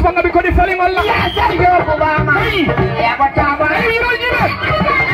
Banga biko di fali malla. Ya Sergio Obama. Ya Bataba. Ay,